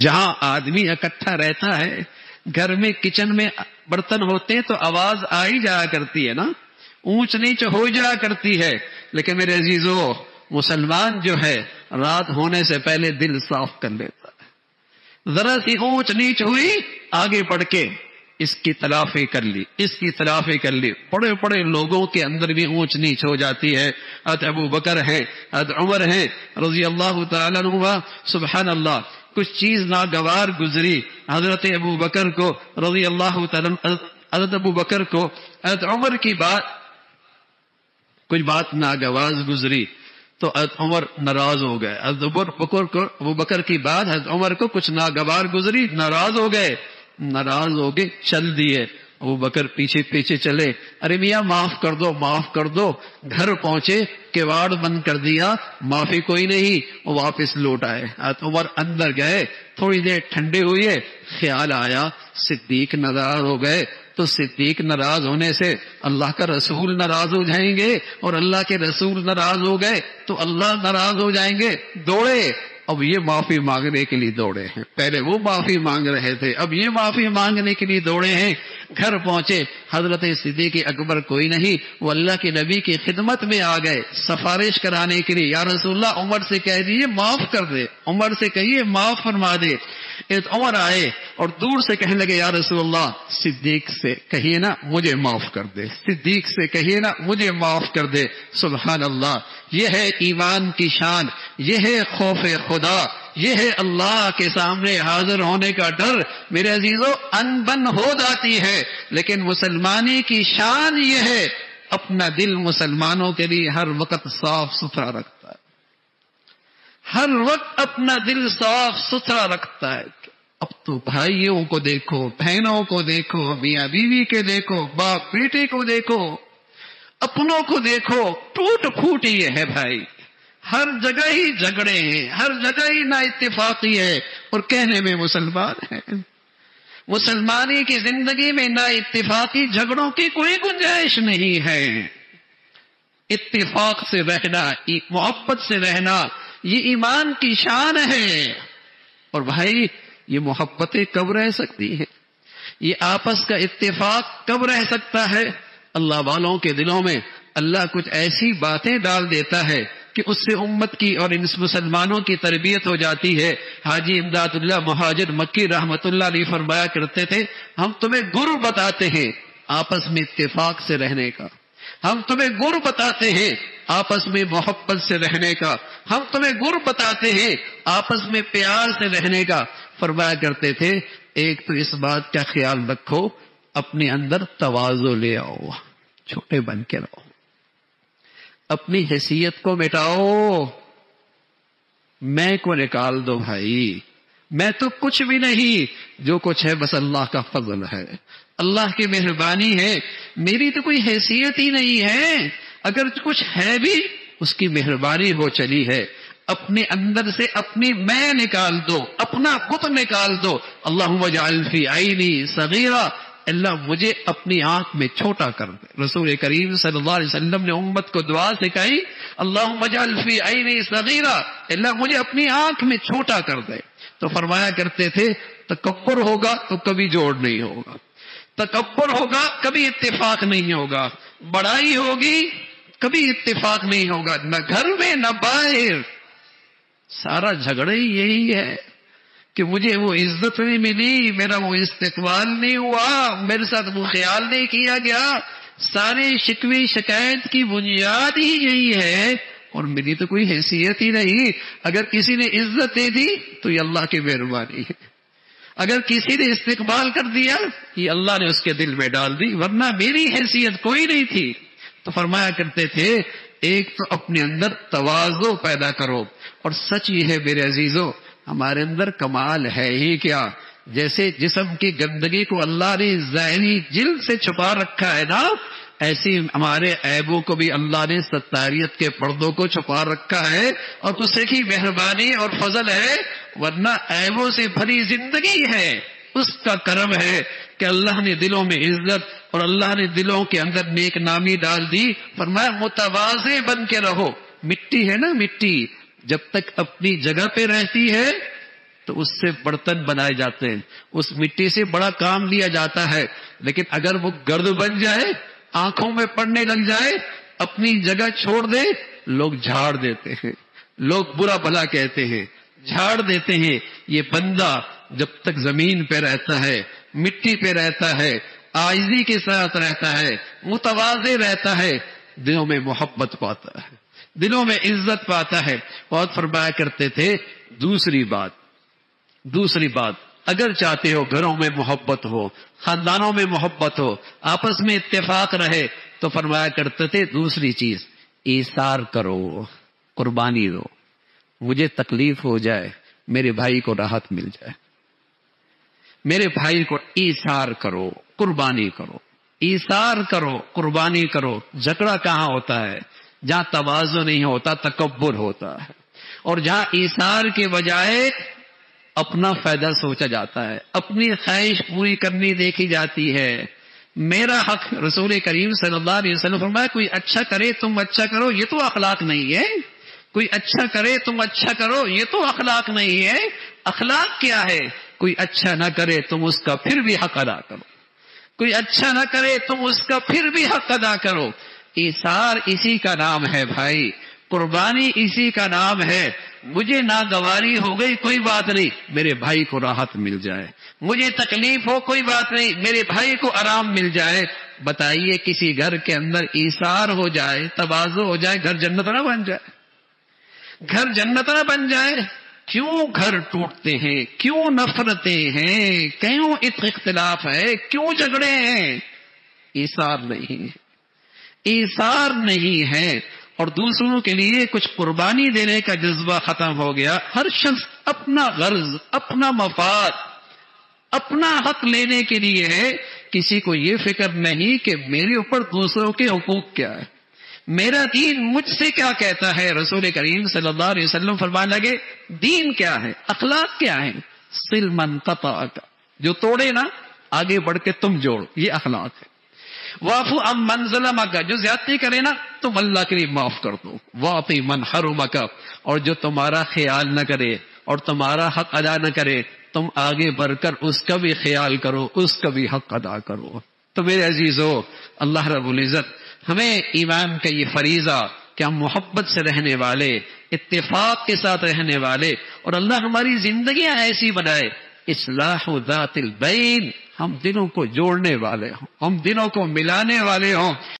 جہاں آدمی اکٹھا رہتا ہے، گھر میں کچن میں برتن ہوتے ہیں تو آواز آ ہی جایا کرتی ہے نا، اونچ نیچ ہو جایا کرتی ہے. لیکن میرے عزیزو، مسلمان جو ہے رات ہونے سے پہلے دل صاف کر لیتا ہے. ذرا سی اونچ نیچ ہوئی، آگے بڑھ کے اس کی تلافی کر لی، اس کی تلافی کر لی. بڑے بڑے لوگوں کے اندر بھی اونچ نیچ ہو جاتی ہے. حضرت ابو بکر ہیں، حضرت عمر ہیں رضی اللہ تعالیٰ عنہ. سبحان اللہ، کچھ چیز ناگوار گزری حضرت ابو بکر کو رضی اللہ تعالیٰ، حضرت ابو بکر کو حضرت عمر کی بات، کچھ بات ناگوار گزری تو حضرت عمر ناراض ہو گئے. حضرت ابو بکر کی بات حضرت عمر کو کچھ ناگوار گزری، ناراض ہو گئے. ناراض ہو کے چل دیے. ابو بکر پیچھے پیچھے چلے، ارے میاں معاف کر دو، معاف کر دو. گھر پہنچے، کواڑ بند کر دیا، معافی کوئی نہیں، وہ واپس لوٹ آئے. حضرت عمر اندر گئے، تھوڑی دیر ٹھنڈے ہوئے، خیال آیا صدیق ناراض ہو گئے تو صدیق ناراض ہونے سے اللہ کا رسول ناراض ہو جائیں گے، اور اللہ کے رسول ناراض ہو گئے تو اللہ ناراض ہو جائیں گے. دوڑے، اب یہ معافی مانگنے کے لیے دوڑے ہیں. پہلے وہ معافی مانگ رہے تھے، اب یہ معافی مانگنے کے لیے دوڑے ہیں. گھر پہنچے، حضرت صدیق اکبر کوئی نہیں، وہ اللہ کے نبی کی خدمت میں آ گئے سفارش کرانے کے لیے. یا رسول اللہ، عمر سے کہہ دیجیے معاف کر دے، عمر سے کہیے معاف فرما دے. عمر آئے اور دور سے کہنے لگے، یا رسول اللہ صدیق سے کہیے نا مجھے معاف کر دے، صدیق سے کہیے نا مجھے معاف کر دے. سبحان اللہ، یہ ہے ایمان کی شان، یہ ہے خوف خدا، یہ ہے اللہ کے سامنے حاضر ہونے کا ڈر. میرے عزیزو، ان بن ہو جاتی ہے، لیکن مسلمانی کی شان یہ ہے اپنا دل مسلمانوں کے لیے ہر وقت صاف ستھرا رکھتا ہے، ہر وقت اپنا دل صاف ستھرا رکھتا ہے. اب تو بھائیوں کو دیکھو، بہنوں کو دیکھو، میاں بیوی کے دیکھو، باپ بیٹے کو دیکھو، اپنوں کو دیکھو، ٹوٹ پھوٹ یہ ہے بھائی. ہر جگہ ہی جھگڑے ہیں، ہر جگہ ہی نا اتفاقی ہے، اور کہنے میں مسلمان ہیں. مسلمانی کی زندگی میں نا اتفاقی جھگڑوں کی کوئی گنجائش نہیں ہے. اتفاق سے رہنا، محبت سے رہنا، یہ ایمان کی شان ہے. اور بھائی، یہ محبتیں کب رہ سکتی ہیں؟ یہ آپس کا اتفاق کب رہ سکتا ہے؟ اللہ والوں کے دلوں میں اللہ کچھ ایسی باتیں ڈال دیتا ہے کہ اس سے امت کی اور ان مسلمانوں کی تربیت ہو جاتی ہے. حاجی امداد اللہ مہاجر مکی رحمت اللہ علیہ فرمایا کرتے تھے، ہم تمہیں گر بتاتے ہیں آپس میں اتفاق سے رہنے کا، ہم تمہیں گر بتاتے ہیں آپس میں محبت سے رہنے کا، ہم تمہیں گر بتاتے ہیں آپس میں پیار سے رہنے کا. فرمایا کرتے تھے، ایک تو اس بات کا خیال رکھو اپنے اندر تواضع لے آؤ، چھوٹے بن کے رہو، اپنی حیثیت کو مٹاؤ، میں کو نکال دو. بھائی میں تو کچھ بھی نہیں، جو کچھ ہے بس اللہ کا فضل ہے، اللہ کی مہربانی ہے، میری تو کوئی حیثیت ہی نہیں ہے، اگر کچھ ہے بھی اس کی مہربانی ہو چلی ہے. اپنے اندر سے اپنی میں نکال دو، اپنا بت نکال دو. اللہم اجعل فی عینی صغیرہ، اللہ مجھے اپنی آنکھ میں چھوٹا کر دے. رسول کریم صلی اللہ علیہ وسلم نے امت کو دعا سکھائی، اللہم اجعل فی عینی صغیرہ، اللہ مجھے اپنی آنکھ میں چھوٹا کر دے. تو فرمایا کرتے تھے، تکبر ہوگا تو کبھی جوڑ نہیں ہوگا، تکبر ہوگا کبھی اتفاق نہیں ہوگا، بڑائی ہوگی کبھی اتفاق نہیں ہوگا، نہ گھر میں نہ باہر. سارا جھگڑا ہی یہی ہے کہ مجھے وہ عزت نہیں ملی، میرا وہ استقبال نہیں ہوا، میرے ساتھ وہ خیال نہیں کیا گیا. سارے شکوے شکایت کی بنیاد ہی یہی ہے، اور میری تو کوئی حیثیت ہی نہیں. اگر کسی نے عزت دے دی تو یہ اللہ کی مہربانی ہے، اگر کسی نے استقبال کر دیا یہ اللہ نے اس کے دل میں ڈال دی، ورنہ میری حیثیت کوئی نہیں تھی. تو فرمایا کرتے تھے، ایک تو اپنے اندر تواضع پیدا کرو. اور سچ یہ ہے میرے عزیزو، ہمارے اندر کمال ہے ہی کیا، جیسے جسم کی گندگی کو اللہ نے ظاہری جلد سے چھپا رکھا ہے نا، ایسی ہمارے عیبوں کو بھی اللہ نے ستاریت کے پردوں کو چھپا رکھا ہے، اور اس کی مہربانی اور فضل ہے. ورنہ عیبوں سے بھری زندگی ہے، اس کا کرم ہے کہ اللہ نے دلوں میں عزت اور اللہ نے دلوں کے اندر نیک نامی ڈال دی. فرمایا متواضع بن کے رہو. مٹی ہے نا، مٹی جب تک اپنی جگہ پہ رہتی ہے تو اس سے برتن بنائے جاتے ہیں، اس مٹی سے بڑا کام لیا جاتا ہے، لیکن اگر وہ گرد بن جائے، آنکھوں میں پڑنے لگ جائے، اپنی جگہ چھوڑ دے، لوگ جھاڑ دیتے ہیں، لوگ برا بھلا کہتے ہیں، جھاڑ دیتے ہیں۔ یہ بندہ جب تک زمین پہ رہتا ہے، مٹی پہ رہتا ہے، عاجزی کے ساتھ رہتا ہے، متواضع رہتا ہے، دلوں میں محبت پاتا ہے، دلوں میں عزت پاتا ہے۔ بہت فرمایا کرتے تھے دوسری بات اگر چاہتے ہو گھروں میں محبت ہو، خاندانوں میں محبت ہو، آپس میں اتفاق رہے، تو فرمایا کرتے تھے دوسری چیز ایثار کرو، قربانی دو۔ مجھے تکلیف ہو جائے، میرے بھائی کو راحت مل جائے، میرے بھائی کو ایثار کرو، قربانی کرو، ایثار کرو، قربانی کرو۔ جھگڑا کہاں ہوتا ہے؟ جہاں تواضع نہیں ہوتا، تکبر ہوتا ہے، اور جہاں ایثار کے بجائے اپنا فائدہ سوچا جاتا ہے، اپنی خواہش پوری کرنی دیکھی جاتی ہے۔ میرا حق، رسول کریم صلی اللہ علیہ وسلم فرمایا کوئی اچھا کرے تم اچھا کرو، یہ تو اخلاق نہیں ہے۔ کوئی اچھا کرے تم اچھا کرو، یہ تو اخلاق نہیں ہے۔ اخلاق کیا ہے؟ کوئی اچھا نہ کرے تم اس کا پھر بھی حق ادا کرو، کوئی اچھا نہ کرے تم اس کا پھر بھی حق ادا کرو۔ ایثار اسی کا نام ہے بھائی، قربانی اسی کا نام ہے۔ مجھے ناگواری ہو گئی کوئی بات نہیں، میرے بھائی کو راحت مل جائے، مجھے تکلیف ہو کوئی بات نہیں، میرے بھائی کو آرام مل جائے۔ بتائیے کسی گھر کے اندر ایثار ہو جائے، تواضع ہو جائے، گھر جنت نہ بن جائے؟ گھر جنت نہ بن جائے؟ کیوں گھر ٹوٹتے ہیں؟ کیوں نفرتیں ہیں؟ کیوں اختلاف ہے؟ کیوں جھگڑے ہیں؟ ایثار نہیں ہے، ایثار نہیں ہے۔ اور دوسروں کے لیے کچھ قربانی دینے کا جذبہ ختم ہو گیا۔ ہر شخص اپنا غرض، اپنا مفاد، اپنا حق لینے کے لیے ہے۔ کسی کو یہ فکر نہیں کہ میرے اوپر دوسروں کے حقوق کیا ہے، میرا دین مجھ سے کیا کہتا ہے۔ رسول کریم صلی اللہ علیہ وسلم فرمانے لگے دین کیا ہے، اخلاق کیا ہے؟ صل من قطعک، جو توڑے نا آگے بڑھ کے تم جوڑ، یہ اخلاق ہے۔ واعف عن من ظلمک، جو زیادتی کرے نا تم اللہ کے لیے معاف کر دو۔ واعط من حرمک، اور جو تمہارا خیال نہ کرے اور تمہارا حق ادا نہ کرے، تم آگے بڑھ کر اس کا بھی خیال کرو، اس کا بھی حق ادا کرو۔ تو میرے عزیزو، اللہ رب العزت ہمیں ایمان کا یہ فریضہ کہ ہم محبت سے رہنے والے، اتفاق کے ساتھ رہنے والے، اور اللہ ہماری زندگیاں ایسی بنائے، اصلاح ذات البین، ہم دلوں کو جوڑنے والے ہوں، ہم دلوں کو ملانے والے ہوں۔